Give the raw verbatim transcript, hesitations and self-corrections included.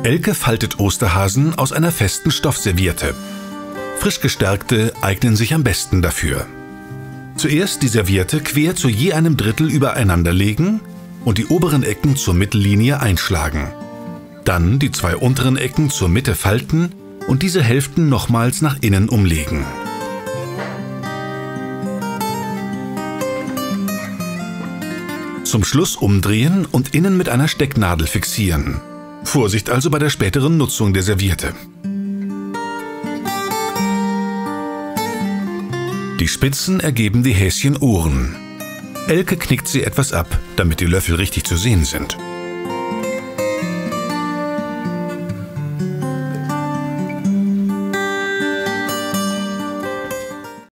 Elke faltet Osterhasen aus einer festen Stoffserviette. Frisch gestärkte eignen sich am besten dafür. Zuerst die Serviette quer zu je einem Drittel übereinander legen und die oberen Ecken zur Mittellinie einschlagen. Dann die zwei unteren Ecken zur Mitte falten und diese Hälften nochmals nach innen umlegen. Zum Schluss umdrehen und innen mit einer Stecknadel fixieren. Vorsicht also bei der späteren Nutzung der Serviette. Die Spitzen ergeben die Häschenohren. Elke knickt sie etwas ab, damit die Löffel richtig zu sehen sind.